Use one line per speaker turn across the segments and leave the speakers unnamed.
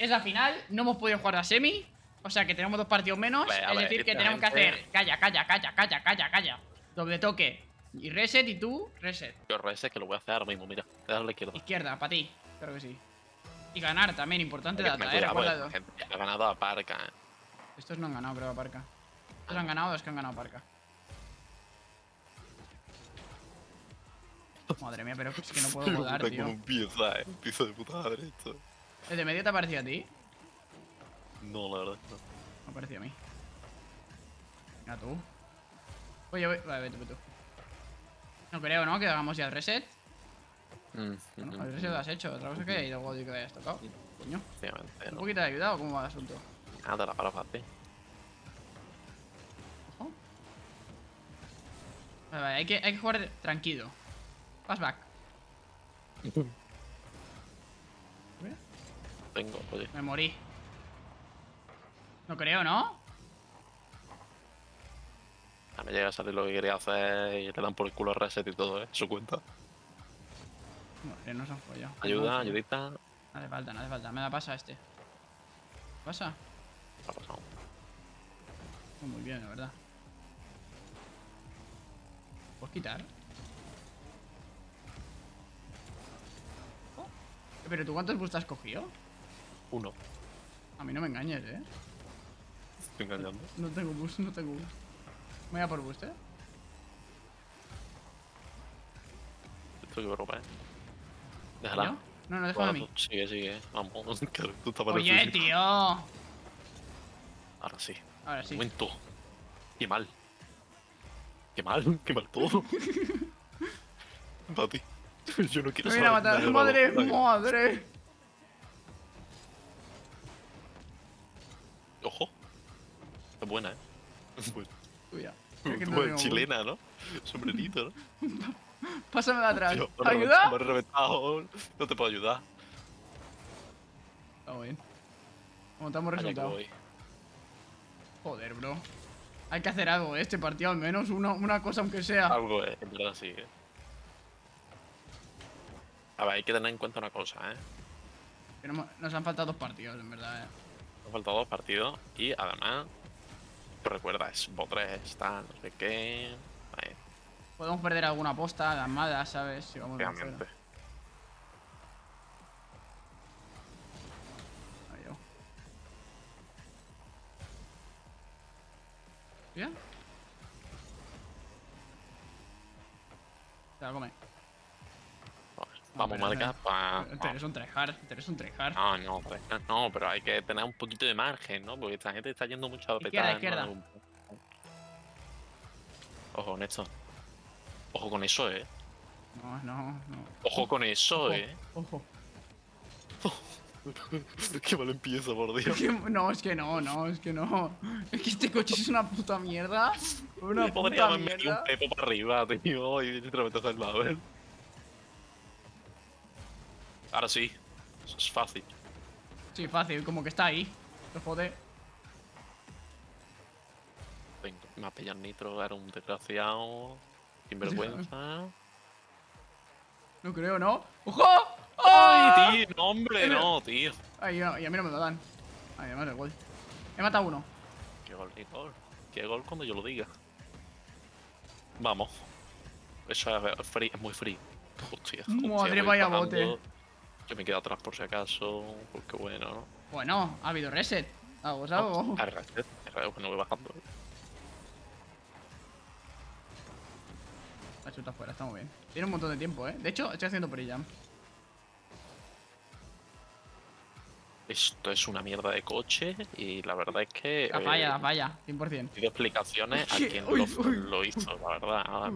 es la final, no hemos podido jugar la semi. O sea que tenemos 2 partidos menos. Es decir, que tenemos que hacer. Calla. Doble toque. Y reset, y tú, reset.
Yo reset que lo voy a hacer ahora mismo, mira. Te das la izquierda.
Izquierda, para ti. Claro que sí. Y ganar también, importante data,
Cuidado,
recuérdalo.
gente ya ha ganado a Parca,
Estos no han ganado, creo, a Parca. Estos han ganado, los que han ganado a Parca. Madre mía, pero es que no puedo volar, tío.
¿Cómo empieza, Empieza de puta madre esto.
¿El de medio te ha parecido a ti?
No, la verdad, no.
Me ha parecido a mí. Mira tú. Oye, vale, vete tú. No creo, ¿no? Que hagamos ya el reset. Bueno, el reset lo has hecho. Otra cosa es que haya ido el Gold y que hayas tocado. Coño. ¿Un poquito de ayuda o cómo va el asunto?
Nada, la para fácil.
Ojo. Vale, hay que jugar tranquilo. Pass back.
Tengo, oye.
Me morí. No creo, ¿no?
Ya me llega a salir lo que quería hacer y le dan por el culo reset y todo, Su cuenta.
Madre, nos han follado.
Ayuda, ayudita.
No hace falta, no hace falta. Me la pasa este. ¿Pasa?
Ha pasado.
Muy bien, la verdad. ¿Puedes quitar? Oh. ¿Pero tú cuántos boosts has cogido?
1.
A mí no me engañes,
Estoy engañando.
No tengo boost, no tengo boost. Me voy a por boost,
Esto que broma, Déjala.
¿Yo? No, déjame a mí.
Sigue. Vamos. Claro, tú estabas
Oye, tío.
Ahora sí.
Ahora sí.
Momento. Qué mal. Qué mal todo. Pati. Yo no quiero
Me viene a matar. Madre.
Ojo. Es buena, Es buena.
Tuya.
Buena, chilena, ¿no? Sombrerito, ¿no?
Pásame de atrás.
Tío,
¿Ayuda?
me he reventado. No te puedo ayudar.
Está bien. Montamos
Allá que
resultado.
voy.
Joder, bro. Hay que hacer algo, este partido al menos. Una cosa aunque sea.
Algo, en verdad sí, A ver, hay que tener en cuenta una cosa,
Que nos han faltado 2 partidos, en verdad,
Nos han faltado 2 partidos y además, tú recuerdas, Bo3 está, no sé qué. Ahí,
Podemos perder alguna posta, las malas, ¿sabes? Si vamos de
obviamente.
fuera. Ahí yo. ¿Bien? Te la come.
Vamos, marca,
Eres un tryhard,
No, pero hay que tener un poquito de margen, ¿no? Porque esta gente está yendo mucho a petar.
Izquierda.
Ojo con esto. Ojo con eso,
No.
Ojo con eso,
Ojo.
Qué mal empieza, por Dios.
No, es que no. Es que este coche es una puta mierda. Una puta
Podría haberme
mierda.
metido un pepo para arriba, tío, y literalmente hacerlo, a ver. Ahora sí. Eso es fácil.
Sí, fácil, como que está ahí. Lo jode.
Venga, me ha pillado Nitro, era un desgraciado. Sin vergüenza.
No creo, ¿no? ¡Ojo!
¡Ay, tío! No, hombre, no, tío.
Ay, y a mí no me lo dan. Ay, además el gol. He matado uno.
Qué gol, qué gol. Qué gol cuando yo lo diga. Vamos. Eso es free, es muy free. Hostia,
Madre,
voy
vaya
bajando.
bote.
Yo me quedo atrás por si acaso. Porque bueno, ¿no?
Bueno, ha habido reset. Algo es algo.
No voy bajando.
La chuta fuera, está muy bien. Tiene un montón de tiempo, De hecho, estoy haciendo pre-jump.
Esto es una mierda de coche y la verdad es que...
La falla, 100%.
Pido explicaciones a quien lo hizo, la verdad.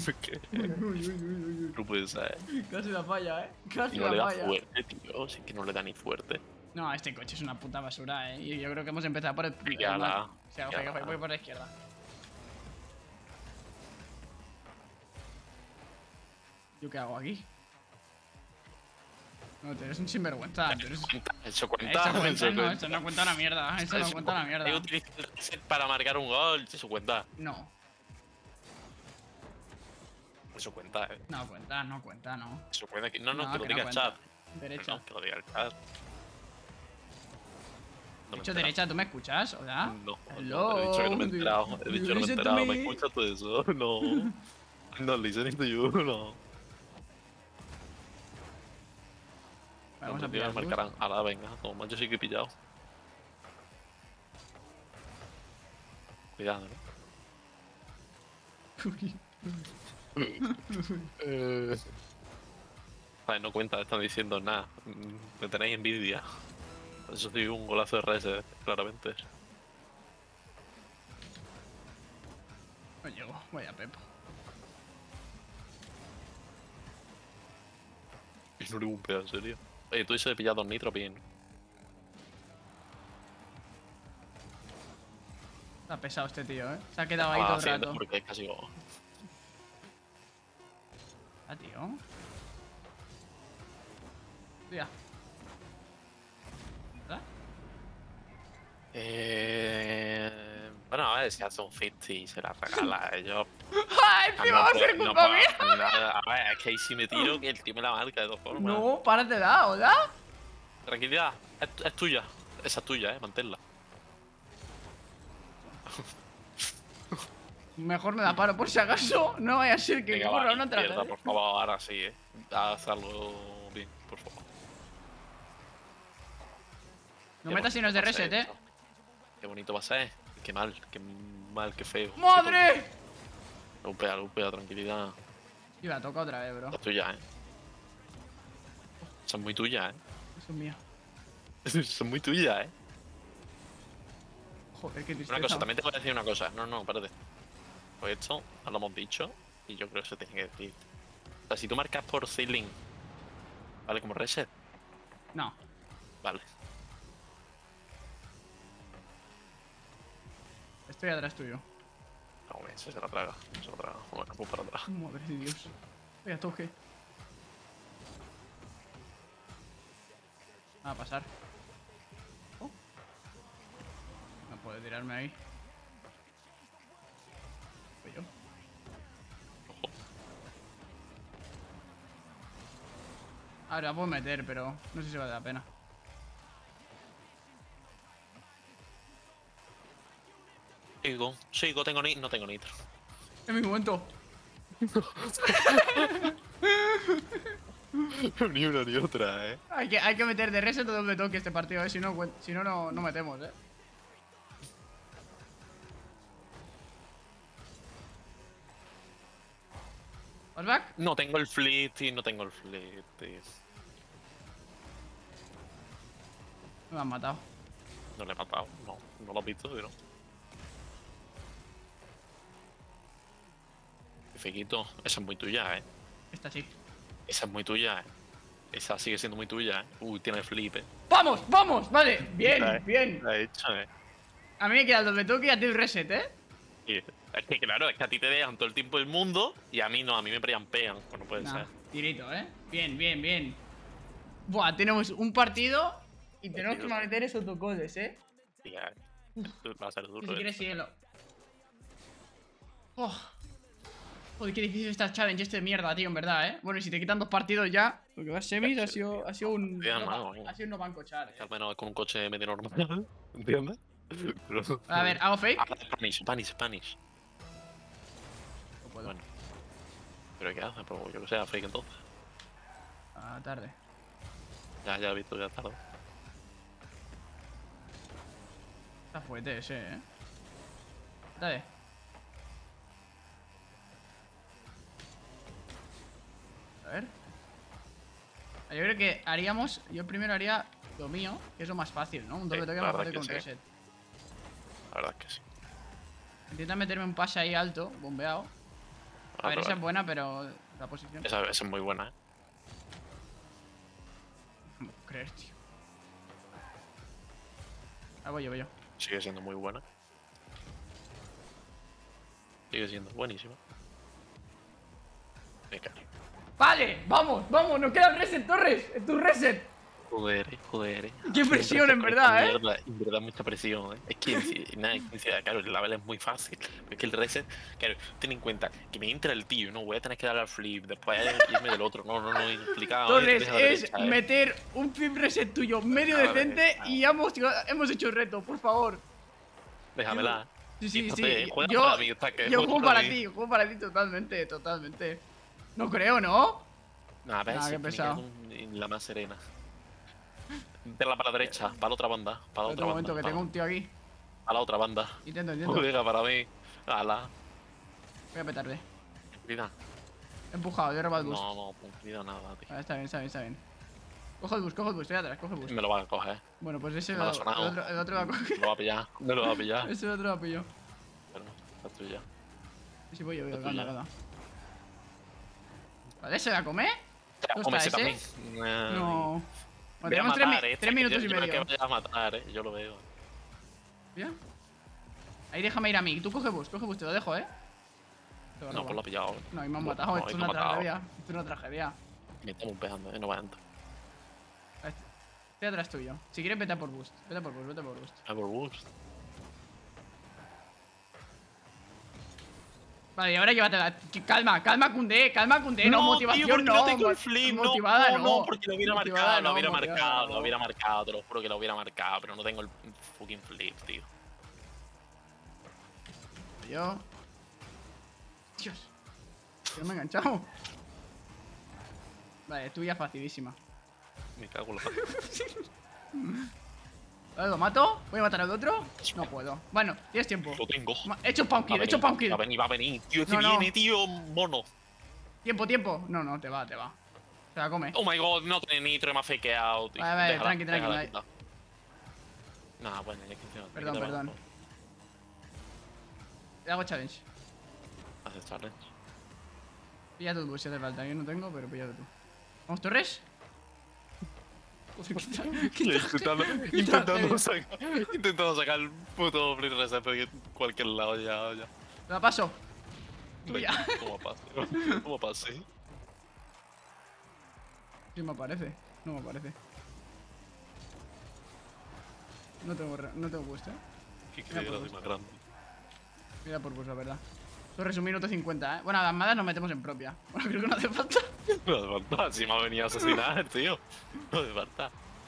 No puede ser.
Casi la falla, Casi
No le
la
da
falla.
fuerte, tío. Sí que no le da ni fuerte.
No, este coche es una puta basura, Y yo creo que hemos empezado por el...
Fíjala.
O sea, voy por la izquierda. ¿Yo qué hago aquí? No, tú eres un sinvergüenza.
Eso cuenta.
No, eso no cuenta una mierda. Eso no cuenta una mierda.
He utilizado el reset para marcar un gol. Eso cuenta.
No.
Eso cuenta,
No cuenta, no.
Eso cuenta. No, que lo
que
diga
no
el chat.
Derecha.
No, que lo diga el chat. enterado.
derecha, ¿tú me escuchas? ¿Hola?
No,
Hello.
he dicho que no me he enterado. He dicho que no me he
Listen to
enterado. ¿Me
me.
escuchas todo eso? No. No listening to you, no.
Vamos
Cuando
a
te
pillar boost.
marcarán. Ahora, venga, toma, yo sí que he pillado. Cuidado, ¿no? Vale, no cuenta, están diciendo nada. Me tenéis envidia. Eso sí, un golazo de reset, claramente.
No llego, vaya Pepo.
Y no le un pedo, en serio. Oye, tú dices de pillar 2 nitros bien.
Está pesado este tío, ¿eh? Se ha quedado ahí todo el
Haciendo
rato.
porque es casi go.
Ah, tío. Tía. ¿Verdad?
Bueno, a ver, si hace un 50 y se la regala a ellos.
¡Ah, encima va a ser
No
culpa
puedo
mía!
hacer nada. A ver, es que ahí si me tiro, que el tío me la marca de todas formas.
No, párate da, ¿hola?
Tranquilidad, es tuya. Esa es tuya, manténla.
Mejor me la paro por si acaso. No vaya a ser que
Venga,
ocurra
va,
una
izquierda,
tragedia.
por favor, ahora sí, Haz algo bien, por favor.
No metas signos de
va a ser
reset,
esto. Qué bonito va a ser. Qué mal, qué feo.
¡Madre!
Lupea, tranquilidad.
Y la toca otra vez, bro.
Esa es tuya, Esa es muy tuya,
Eso es mío.
Esa es muy tuya,
Joder, qué tristeza.
Una cosa, también te voy a decir una cosa. No, espérate. Pues esto no lo hemos dicho y yo creo que se tiene que decir. O sea, si tú marcas por ceiling, ¿vale? Como reset,
No.
vale.
Estoy atrás tuyo.
No, bien, se la traga. Bueno, pues para atrás.
Madre de Dios. Voy a toque. Va a pasar. Oh. No puedo tirarme ahí. Voy yo.
Ojo.
Ahora la puedo meter, pero no sé si vale la pena.
Sigo, no tengo nitro.
Es mi momento.
Ni una ni otra,
Hay que meter de reset o doble toque este partido, si no, no metemos, ¿Vas back?
No tengo el fleet, tío, no tengo el fleet, tío.
Me han matado.
No le he matado, no lo has visto, pero. Fequito, esa es muy tuya,
Esta sí.
Esa es muy tuya, Esa sigue siendo muy tuya, Uy, tiene flip,
¡Vamos! ¡Vamos! Vale, bien, bien.
La he hecho,
A mí me queda el doble toque y a ti el reset,
Y es que claro, es que a ti te dejan todo el tiempo el mundo y a mí no, a mí me preampean, pues no puede
Nah,
ser.
tirito, Bien, bien, bien. Buah, tenemos un partido y tenemos que meter esos autocodes,
Tía, esto va a ser
Y
duro.
si quieres, síguelo. Oh. Joder, qué difícil está el challenge este de mierda, tío, en verdad, Bueno, y si te quitan 2 partidos ya, porque vas semis, ha sido un. Ha sido un no bancochar,
Al menos con un coche medio normal, ¿entiendes? Pero...
A ver, ¿hago fake?
Spanish.
No puedo.
Bueno. ¿Pero qué hace? Pues yo que sé, fake entonces.
Ah, tarde.
Ya he visto, ya tarde.
Está fuerte ese, Dale. A ver. Yo creo que haríamos. Yo primero haría lo mío, que es lo más fácil, ¿no? Un doble toque más fácil con reset.
La verdad es que sí.
Intenta meterme un pase ahí alto, bombeado. A ver, esa es buena, pero la posición.
Esa es muy buena,
No puedo creer, tío. Ah, voy yo.
Sigue siendo muy buena. Sigue siendo buenísima. Venga.
Vale, vamos, nos queda el reset, Torres. Es tu reset.
Joder.
Qué presión, en verdad,
En verdad, mucha presión, Es que, nada, claro, el level es muy fácil. Pero es que el reset, claro, ten en cuenta que me entra el tío, no voy a tener que darle al flip, después irme del otro. No, implicado,
Torres,
deja la
es
derecha,
meter un flip reset tuyo medio
Deja la
decente
derecha.
y hemos hecho el reto, por favor.
Déjamela.
Sí.
Juega
Yo
para mí, Ustaque,
juego para
mí.
ti, totalmente. No creo, ¿no?
Nah, a ver,
Nah,
si
qué
es que me
pesado.
quedo en la más serena. Verla para la derecha, para la otra banda. Para la
Otro
otra
momento,
banda.
que tengo un tío aquí.
Para la otra banda.
Intento.
Juega para mí. Ala.
Voy a petarle.
Cuida.
He empujado, he robado el boost.
No, cuida nada, tío.
Vale, está bien. Coge el boost, estoy atrás, coge el boost.
Me lo va a coger.
Bueno, pues ese
Me lo ha sonado.
el otro va a coger.
Me lo va a pillar.
Ese otro va a pillar.
Bueno, está tuya.
Sí, voy yo,
Está tuya.
calma. Vale, ¿se la come? ¿Dónde
Ese
está
también.
ese? No. Bueno,
Voy a
tenemos
matar,
3 minutos y
yo creo
medio.
que vaya a matar, Yo lo veo.
¿Bien? Ahí déjame ir a mí. Tú coge boost, te lo dejo, Te
No, pues lo ha pillado.
No, y me han matado. Esto es una tragedia.
Me estamos pegando, No va a entrar.
Estoy atrás tuyo. Si quieres, vete a por boost. Vete por boost.
A por boost.
Vale, y ahora llévatela. Calma, Kunde. No, motivación
tío,
no.
tengo el flip,
motivada no.
Porque lo hubiera
Motivada
marcado,
no,
lo hubiera marcado, te lo juro que lo hubiera marcado, pero no tengo el fucking flip, tío.
Yo. Dios. Que no me he enganchado. Vale, tuya facilísima.
Me cago en la
Vale, ¿lo mato? ¿Voy a matar al otro? No puedo. Bueno, tienes tiempo.
Lo tengo.
He hecho pound kill.
Va a venir. Tío,
No.
viene, tío, mono.
Tiempo. No, te va. Se la come.
Oh my god, no tiene nitro, me ha fakeado, tío.
Vale, tranqui.
Nah, bueno, ya que
Perdón. Le hago challenge.
Haces challenge.
Pilla tu si hace falta. Yo no tengo, pero píllate tú. ¿Vamos, Torres?
Intentando sacar el puto free reset de cualquier lado ya.
Te la paso. Tuya.
¿Cómo pase?
Sí, me aparece. No me aparece. No tengo puesto,
Qué creatividad más grande.
Mira por vos, la verdad. Torres, 1 minuto 50, Bueno, las madas nos metemos en propia. Bueno, creo que no hace falta.
No hace falta, si me ha venido a asesinar, tío. No hace falta.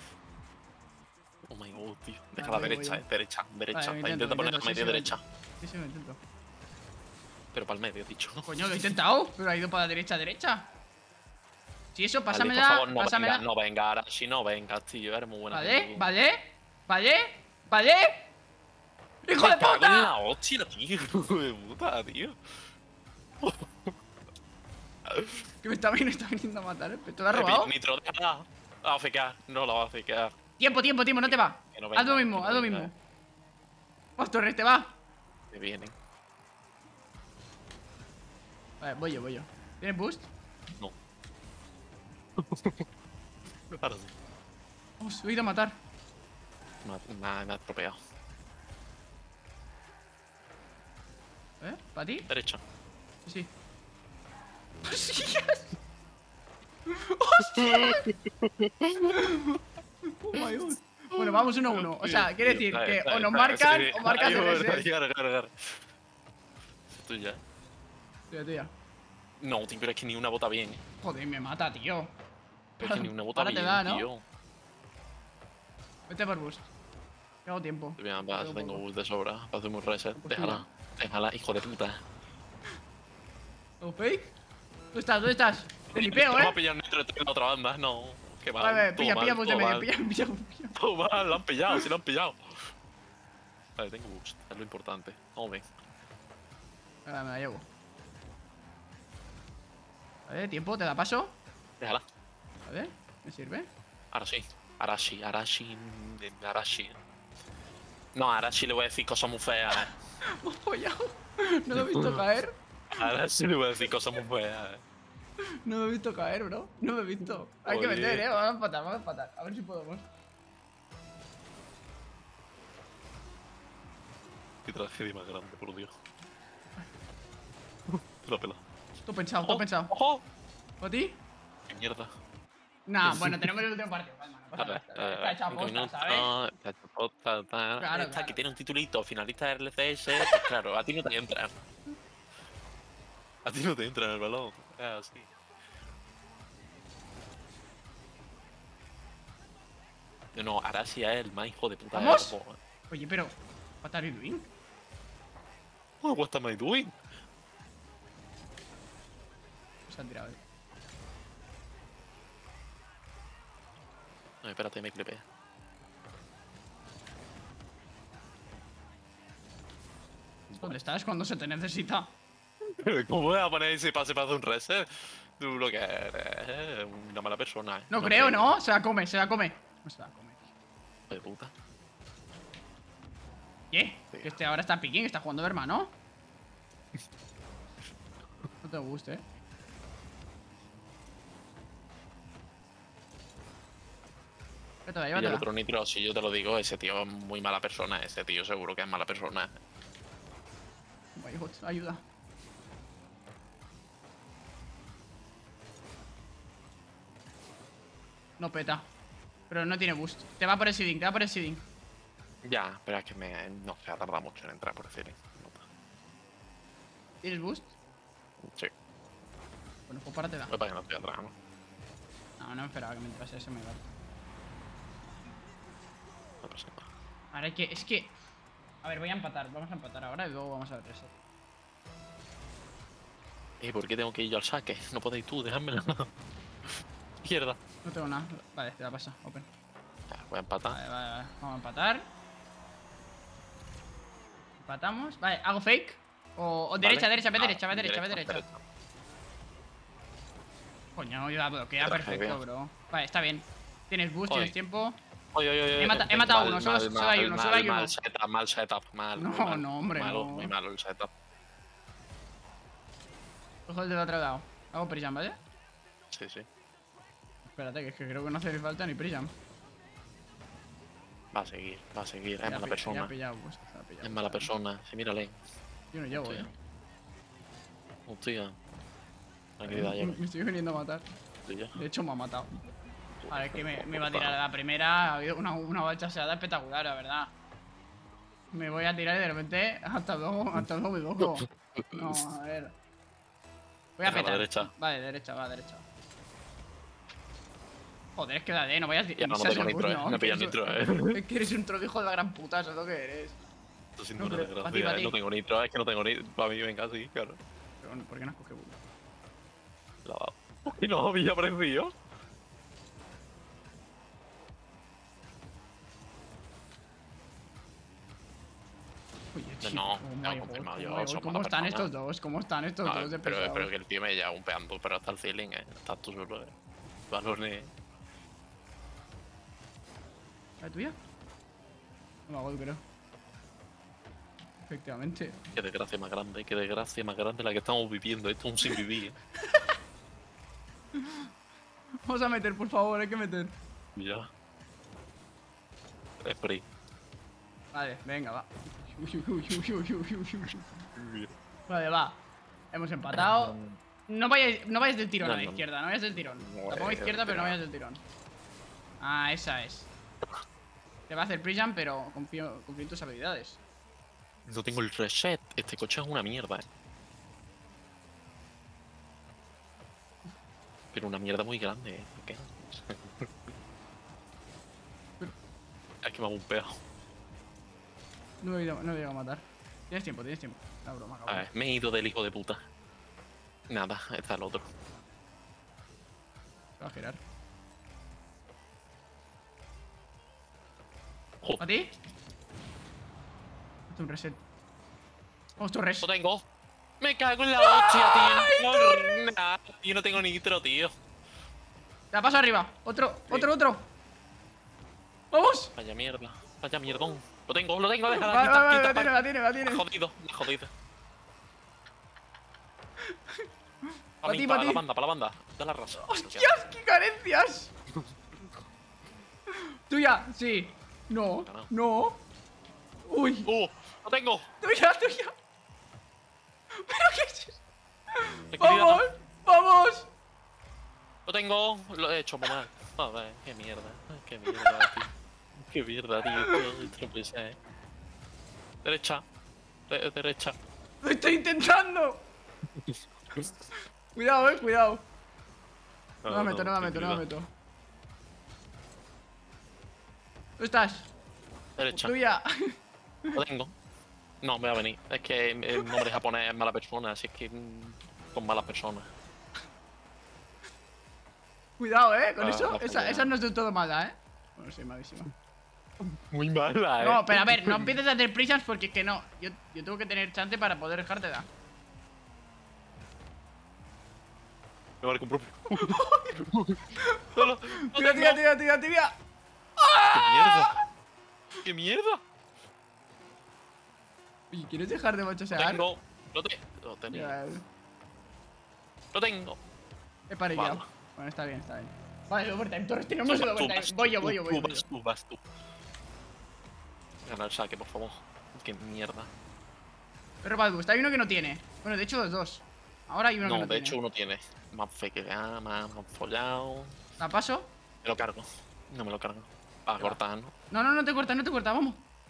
Oh my god, tío. Deja la derecha, derecha.
Vale,
Intenta poner la media derecha.
Sí, lo intento.
Pero para el medio, he dicho.
Coño, lo he intentado, pero ha ido para la derecha. Si eso, pásamela.
Vale, por favor, pásamela. No venga, ahora si no venga, tío. Eres muy buena.
Vale. ¡Hijo de puta!
La hostia, tío. Hijo de puta, tío.
Que me está viniendo a matar, ¿Te lo has robado?
Nitro, déjala. La va a fequear. No la va a fequear.
Tiempo, no te va.
No venga,
haz lo mismo. Vamos, Torres, te va.
Que vienen.
Vale, voy yo. ¿Tienes boost?
No. Ahora sí.
Vamos, voy a ir a matar.
Me ha estropeado.
¿Para ti?
Derecha.
Sí. ¡Hostias! ¡Hostias! Oh my god. Bueno, vamos 1-1. O sea, quiere decir que o nos marcan o marcan el reset.
Agarra. Tuya.
Tuya.
No, tío, pero es que ni una bota bien.
Joder, me mata, tío.
Pero es que ni una bota
Ahora
bien,
te da, ¿no?
tío.
Vete por boost. Que hago tiempo.
Bien, va, tengo boost de sobra. Para hacer un reset. Déjala, hijo de puta.
¿Hago fake? ¿Dónde estás? Te lipeo,
No va a pillar nitro en la otra banda, no. Qué mal.
Vale, pilla boost de medio, pilla.
Todo mal, lo han pillado, sí lo han pillado. Vale, tengo boost, es lo importante. Vamos bien.
Vale, me la llevo. Vale, tiempo, te la paso.
Déjala.
Vale, me sirve.
Ahora sí. Arashi. No, a Arashi le voy a decir cosas muy feas,
Me he follado. No lo he visto caer.
A Arashi le voy a decir cosas muy feas,
No me he visto caer, bro. No me he visto. Hay que vender, Vamos a empatar. A ver si podemos.
Qué tragedia más grande, por Dios. Te lo pela.
Todo pensado.
¡Ojo!
¿Para ti?
¡Qué mierda!
Nah, bueno, tenemos el último partido. Calma, no Está hecha
5
posta,
minutos,
¿sabes?
está hecha posta, tal.
Claro,
Esta
claro.
que tiene un titulito finalista del LCS, pues claro, a ti no te entra. A ti no te entra en el balón. Es así. No, Arashi es el más hijo de puta
¿Vamos?
del juego.
Oye, pero... What are you doing?
Oh, what am I doing?
Se han tirado.
No, espérate, me clepé.
¿Dónde estás cuando se te necesita?
¿Cómo voy a poner ese pase para hacer un reset? Tú lo que eres una mala persona.
No creo, ¿no? Se la come, se la come. No se la come.
De puta.
¿Qué?
Sí.
Que este ahora está picking, está jugando de hermano. No te guste, ¿eh? Llévatela,
Y el
llévatela.
otro nitro, si yo te lo digo, ese tío es muy mala persona. Ese tío seguro que es mala persona.
Oh my God, ayuda. No peta. Pero no tiene boost. Te va por el seeding, te va por el seeding.
Ya, pero es que no se ha tardado mucho en entrar por decir.
¿Tienes boost?
Sí,
Bueno, pues párate da.
lo que pasa es que no estoy atrás, ¿no?
No, no me esperaba que me entrase ese, me va.
No pasa nada.
Ahora hay que... Es que... A ver, voy a empatar. Vamos a empatar ahora y luego vamos a ver reset.
¿Por qué tengo que ir yo al saque? No podéis tú, dejádmela. Izquierda.
No tengo nada. Vale, te la pasa. Open.
Ya, voy a empatar.
Vale, vale, vale. Vamos a empatar. Empatamos. Vale, ¿hago fake? O derecha,
Vale.
derecha, ve
Ah,
derecha, ve derecha, ve derecha. Coño, ya bloquea perfecto,
bien.
bro. Vale, está bien. Tienes boost,
Oye.
tienes tiempo.
Oye, oye, oye.
He matado uno, solo hay uno, solo hay uno.
Mal setup, mal.
No,
muy mal,
no, hombre,
malo,
no.
Muy malo el setup.
Cojo el del otro lado. Hago pre-jump, ¿vale?
Sí, sí.
Espérate, que es que creo que no hace falta ni pre-jump.
Va a seguir, va a seguir. Es
Ya
mala
ya
persona.
ha pillado boost, ya ha pillado
Es mala
boost.
persona. Sí, mírale.
Yo no llego,
Hostia. Hostia. Tranquilidad, ya.
Me estoy viniendo a matar.
Ya.
De hecho, me ha matado. A ver, que me iba a tirar a la primera. Ha habido una balchaseada espectacular, la verdad. Me voy a tirar y de repente. Hasta luego me cojo. No, a ver. Voy a
Deja la
petar.
derecha.
Vale, derecha, va, derecha. Joder, es que la D, no vayas.
Ya no tengo nitro, no pillas nitro,
Es que eres un troll hijo de la gran puta, eso es lo que eres.
Esto sin
No,
una
pero,
desgracia.
para ti.
No tengo nitro, es que no tengo nitro. Para mí, venga, sí, claro.
Pero bueno, ¿por qué no has cogido uno?
Lavado. Y no había aparecido.
Oye,
No,
chico,
no,
oh
ya
my
he
God,
confirmado
oh
yo,
my God,
son
¿cómo
malas
están
personas.
estos dos? ¿Cómo están estos dos de
pero
pesados?
que el tío me lleva un peando, pero hasta el ceiling, Estás tú solo, Balones.
¿La tuya? No me hago, creo. Efectivamente.
Qué desgracia más grande la que estamos viviendo. Esto es un sin vivir,
Vamos a meter, por favor, hay que meter.
Ya. Spray.
Vale, venga, va. Vale, va. Hemos empatado. No vayas del tirón a la
No.
izquierda, no vayas del tirón.
No
La pongo a
voy
izquierda,
del
pero no
tirón.
vayas del tirón. Ah, esa es. Te va a hacer pre-jump, pero confío en tus habilidades.
No tengo el reset. Este coche es una mierda, Pero una mierda muy grande, ¿Por qué? Es que me ha bumpeado.
No he llegado a matar. Tienes tiempo, tienes tiempo. La broma,
A
cabrón.
ver, me he ido del hijo de puta. Nada, está el otro.
Se va a girar.
Jo,
¿A ti? Hazte un reset. Vamos, tu res.
lo tengo. Me cago en la hostia, tío. No, nada, yo no tengo nitro, tío.
La paso arriba. Otro. ¡Vamos!
Vaya mierda, vaya mierdón. Lo tengo, déjala,
Vale,
quita,
vale,
quita,
la tiene.
Me ha jodido.
Pa' ti,
para
pa'
la
ti.
banda, para la banda. Da la raza.
¡Hostias! ¡Qué carencias! Tuya, sí. No,
Ganado.
no. Uy.
Lo tengo.
Tuya. ¿Pero qué es eso?
Tranquilidad.
¡Vamos!
Lo tengo. Lo he hecho muy mal. Joder, qué mierda. Qué mierda, tío. Qué mierda, tío. Esto no puede ser. Derecha. Derecha.
¡Lo estoy intentando! Cuidado, cuidado. No la meto, no la meto, no la meto. ¿Dónde estás?
Derecha.
Tuya.
Lo tengo. No, me va a venir. Es que el nombre japonés es mala persona, así es que con malas personas.
Cuidado, con
Ah,
eso.
la
Esa no es del todo mala, Bueno, sí, malísima.
Muy mala,
No, pero a ver, no empieces a hacer prisas porque es que no. Yo tengo que tener chance para poder dejarte dar.
Me vale con propio. Solo.
Tibia.
¡Qué mierda! ¡Qué mierda!
Oye, ¿quieres dejar de machosear?
Tengo. Lo tengo. Lo tengo.
He parillado.
Vale.
Bueno, está bien, está bien. Vale, overtime, Torres, tenemos el overtime. Voy yo.
Vas tú. Gana el saque, por favor. Qué mierda.
Pero Badbust, hay uno que no tiene. Bueno, de hecho, los dos. Ahora hay uno que no
No, de
tiene.
hecho uno tiene. Más fe que más follado.
¿La paso?
Me lo cargo. No me lo cargo. Para cortar, ¿no?
No te corta, vamos.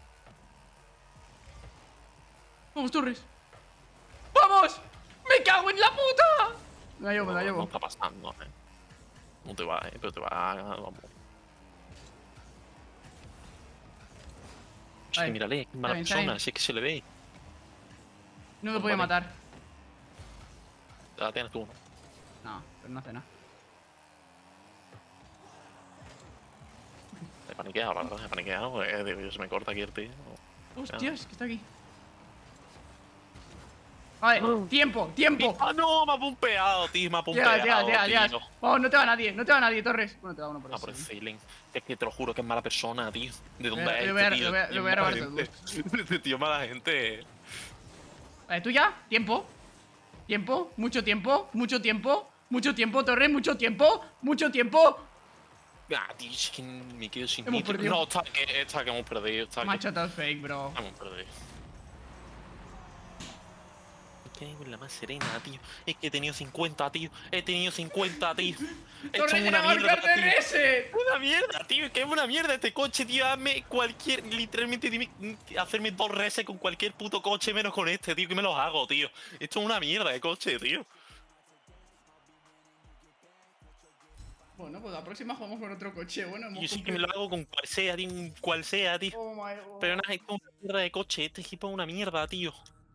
Vamos, Torres. ¡Vamos! ¡Me cago en la puta! Me la llevo,
No está pasando, No te va, pero te va. Vamos. Es que mírale, es mala persona, si es que se le ve.
No lo podía matar.
La tienes tú, ¿no?
No, pero no hace nada.
He paniqueado, la verdad, he paniqueado. Digo, se me corta aquí el tío.
Hostias, que está aquí. Vale, tiempo.
¡Ah, no! Me ha pumpeado, tío, me ha pumpeado.
Tío. Oh, no te va nadie, Torres. Bueno, te va uno por
Ah, por el feeling. Es que te lo juro que es mala persona, tío. ¿De dónde es
Le
este tío?
voy a robar todo.
Este tío mala gente.
Vale, tú ya, tiempo, mucho tiempo, Torres, mucho tiempo.
Ah, tío, es que me quedo sin
Hemos
nitro.
perdido.
No, está que hemos perdido.
Macho, todo fake, bro.
Hemos perdido. Me cago en la más serena, tío. Es que he tenido 50, tío. He hecho
Torres,
una mierda, tío.
reset.
Una mierda, tío. Es que es una mierda este coche, tío. Hazme cualquier. Literalmente, dime. Hacerme 2 reses con cualquier puto coche menos con este, tío. Que me los hago, tío. Esto es una mierda de coche, tío.
Bueno, pues la próxima jugamos con otro coche. Bueno,
Yo sí que me lo hago con cual sea, tío.
Oh my God.
Pero nada, esto es una mierda de coche. Este equipo es una mierda, tío.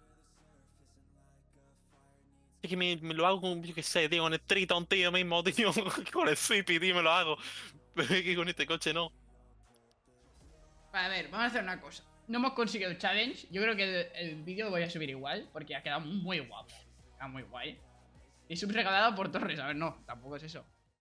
Es que me lo hago con, yo qué sé, tío, con el Triton, tío, mismo, tío. Con el Zippy, tío, me lo hago. Pero es que con este coche no.
Vale, a ver, vamos a hacer una cosa. No hemos conseguido el challenge. Yo creo que el vídeo lo voy a subir igual, porque ha quedado muy guapo. Está muy guay. Y subregalado por Torres. A ver, no, tampoco es eso.